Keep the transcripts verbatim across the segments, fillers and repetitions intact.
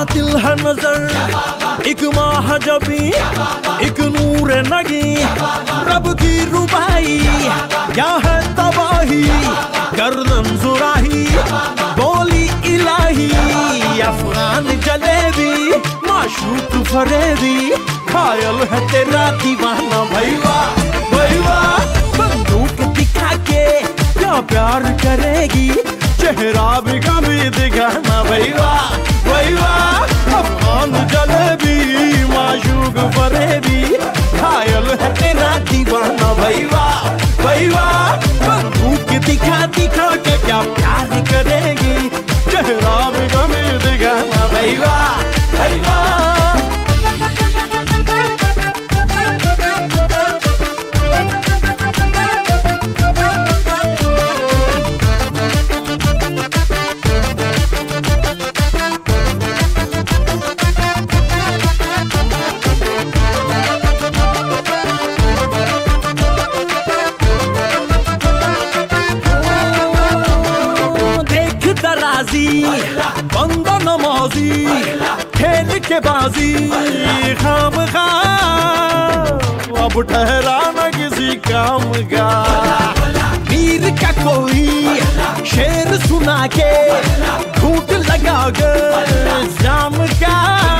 कातिल है नजर एक महाजबी एक नूर नगी रब की रुबाई क्या है तबाही गर्दन जुराही बोली इलाही अफगान जलेबी माशूक फरेबी खायल है तेरा दीवाना भैया भैया बंदूक दिखा के क्या प्यार करेगी चेहरा भी कभी दिखाना भैया भैया अफगान जलेबी माशूक फरेबी खायल है तेरा दीवाना भैया भैया बंदूक दिखा दिखा के क्या प्यार करेगी चेहरा भी कभी दिखाना भैया भैया बंदा नमाजी खेल के बाजी खाम खा अब ठहरा न किसी काम का वीर का कोई शेर सुना के घूट लगा कर शाम का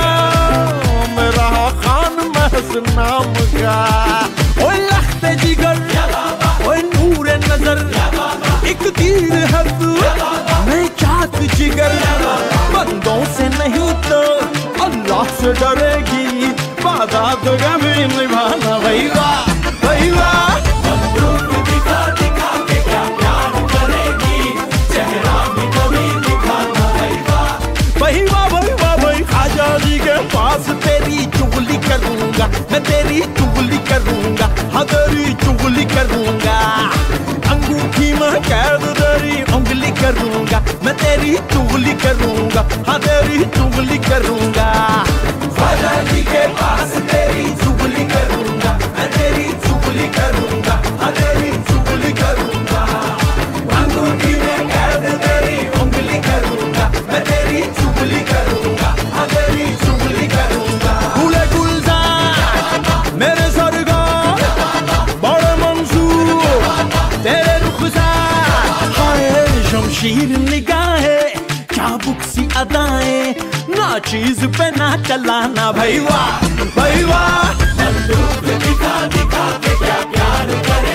मेरा खान महस नाम का ओए लख्ते जिगर ओए नूर नजर एक तीर है तू मैं चाक जिगर बंदों से नहीं तो अल्लाह से डरेगी वादा तो कभी निभाना भैया भैया बंदूक दिखा दिखा के क्या प्यार करेगी चेहरा भी कभी दिखाना भैया भैया भैया भाई आजादी के पास तेरी चुगली करूंगा मैं तेरी चुगली करूंगा हाँ तेरी चुगली करूंगा अंगूठी में कैद तेरी उंगली करूंगा मैं तेरी चुगली करूंगा हाँ तेरी चुगली करूंगा आजादी के पास तेरी चुगली करूंगा मैं तेरी चुगली करूंगा हाँ तेरी चुगली करूंगा अंगूठी में कैद तेरी उंगली करूंगा मैं तेरी चुगली करूंगा हाँ तेरी चुगली करूंगा गुले गुलजार मेरे सरगाम बड़े मंसूर तेरे रुखसार हाय शमशीर निगाहें चाबुक सी अदाएं ना चीज पे ना चलाना भैया भैया बंदूक दिखा दिखा के क्या प्यार करे